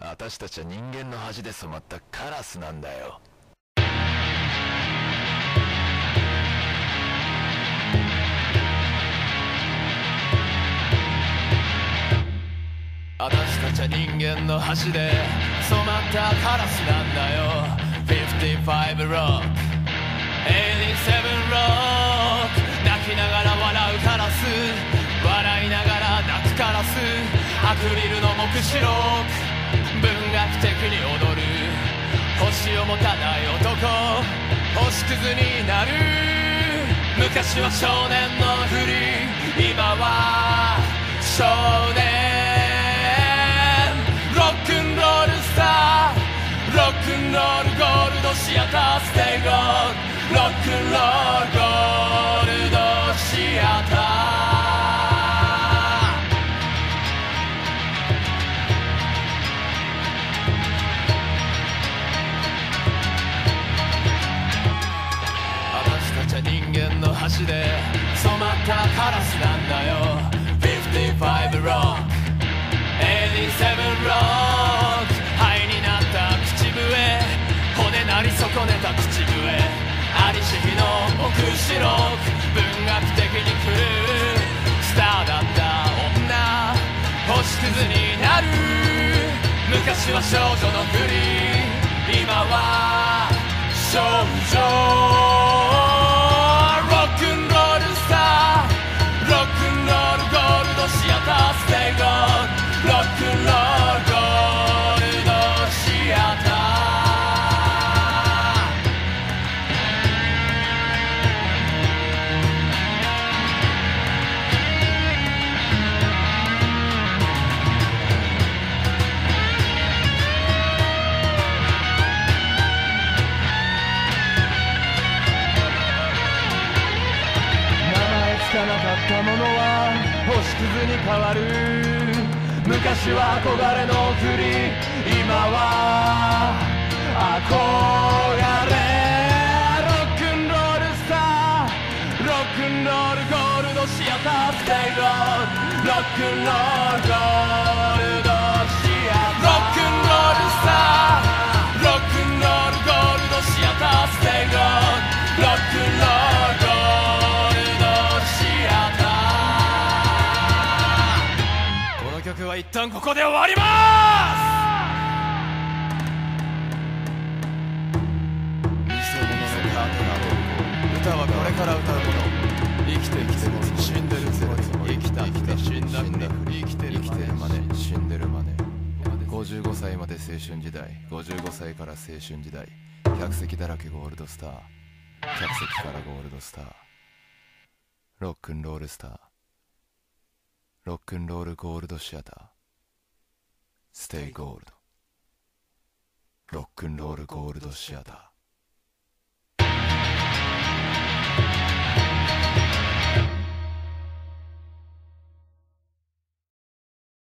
私たちは人間の恥で染まったカラスなんだよ。私たちは人間の恥で染まったカラスなんだよ。55ロック、87ロック、泣きながら笑うカラス、笑いながら泣くカラス、アクリルの目視録、文学的に踊る星を持たない男、星屑になる。昔は少年のふり、今は少年。ロックンロールスター、ロックンロールゴールドシアター、ステイゴールド、ロックンロールゴールドシアター。私たちは人間の箸で染まったカラスなんだよ。55ロック、87ロック、灰になった口笛、骨なり損ねた口笛、ありし日の目視録、文学的に狂うスターだった女、星屑になる。昔は少女のふり、今は少女。ロックンロールスター、ロックンロールゴールドシアター、ステイゴールド、ロックンロールゴールドシアター。名前つかなかったものは星屑に変わる。昔は憧れの国、今は憧れ。ロックンロールスター、ロックンロールゴールドシアター、ステイゴールド、ロックンロールゴールドシアター。ロックンロールスター、ロックンロールゴールドシアター、ステイゴールド、ロックンロールゴールドシアター。この曲は一旦ここで終わります。偽物のカートナー、歌はこれから歌うもの。生きてるつもり、死んでるつもり、生きたふり、死んだふり、生きてるまで、死んでるまで。55歳まで青春時代、55歳から青春時代、客席だらけゴールドスター、客席からゴールドスター。ロックンロールスター、ロックンロールゴールドシアター、ステイゴールド、ロックンロールゴールドシアター。